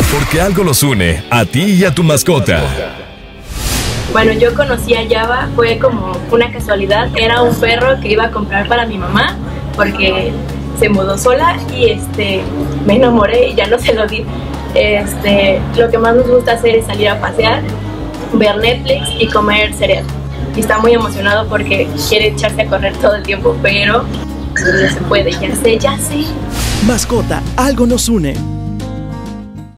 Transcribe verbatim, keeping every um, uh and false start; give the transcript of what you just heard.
Porque algo los une, a ti y a tu mascota. Bueno, yo conocí a Java, fue como una casualidad. Era un perro que iba a comprar para mi mamá porque se mudó sola y este, me enamoré y ya no se lo di. Este, lo que más nos gusta hacer es salir a pasear, ver Netflix y comer cereal. Y está muy emocionado porque quiere echarse a correr todo el tiempo, pero no se puede, ya sé, ya sé. Mascota, algo nos une.